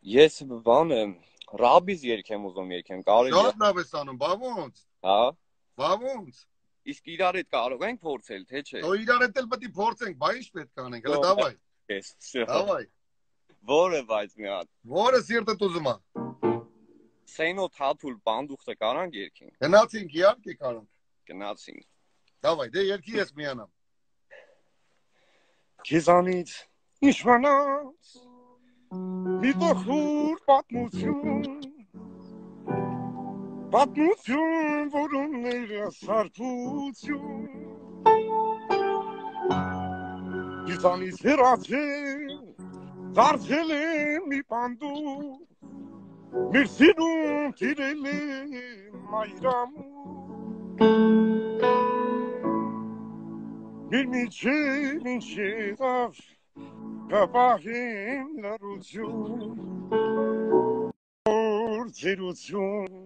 Ես բան եմ, ռաբիզ երգեմ ուզում երգեմ, կարելի է։ Շատ լավ ես անում, բա ոնց։ Հա։ Բա ոնց։ Իսկ իրար հետ կարող ենք փորձել, թե չէ։ Դո իրար հետ էլ պետք է փորձենք, բա ինչ պետք է անենք, հələ դավայ։ Ես, շո։ Դավայ։ Որը բայց մի հատ։ Որը սիրտդ ուզում է։ Սենո թաթուլ Պանդուխտը կարանք երգենք։ Գնացինք, իհարկե կարանք։ Գնացինք։ Դավայ, դե երգի ես միանամ։ Քեզանից ինչ մնաց մի տխուր պատմություն, որում ներ սարքություն Քեզանից հեռացել դարձել եմ մի պանդուկ մեր սիրուն տիրել եմ մայրամուտ Մեր միջև ինչ եղավ կապահեմ լարություն որ ձերություն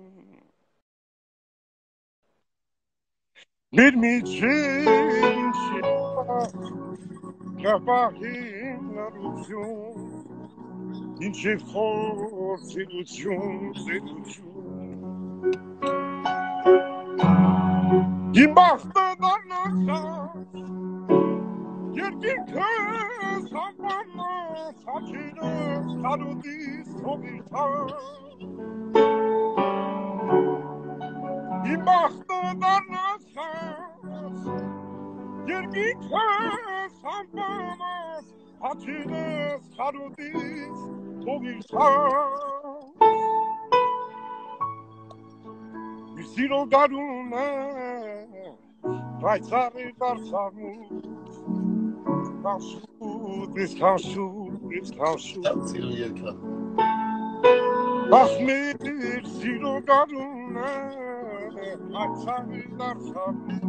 Մեր միջև ինչ եղավ կապահեմ լարություն ինչև խոր ձերություն Իմ բախտը դառնացավ Երկինքս համանած հաչինս կարոտիս հովիրթան Իմ բախտը դառնացավ Երկինքս համանած հաչինս կարոտիս հովիրթան Մի սիրո գարուն է Բայց դարձավուտ Կանշուտ Սիրուն երկա Ախ մեր սիրո գարուն է Ացավի դարձավուտ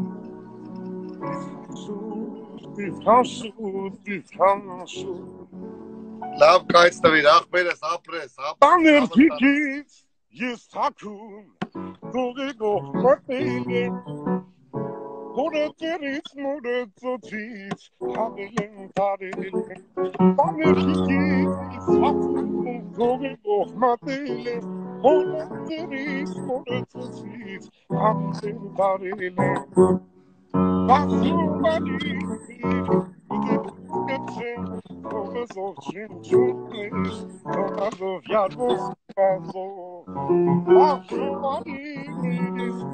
Կանշուտ Լավ կայց տվիր, ախպերս, ապրես Տաներ թիկից ես թակում Գողեգող մտել եմ Որը տերից մորը ծոցից Հանել եմ տարել եմ Տաներ թիկից թակում Գողեգող մտել եմ Որը տերից մորը ծոցից Հանել եմ տարել եմ Բացում բանիր Ով չնչունես, թողնելով յարվոս կազով Ախում անիմիս,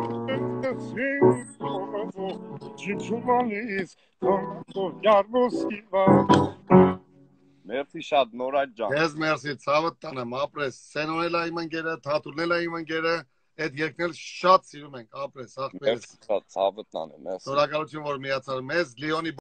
թողնելով չնչունանես, թողնելով յարվոս կիվավ Մերսի շատ նորայդ ջան Ես մերսի, ցավդ տանեմ, ապրես, Սենոն էլ իմ ընկերը, Թաթուլն էլ իմ ընկերը Այդ երկնել շատ սիրում ենք, ապրես, ախպերես Մերսի շատ ցավդ տանեմ Շնորհակալություն, որ միացար մեզ, Լիոնի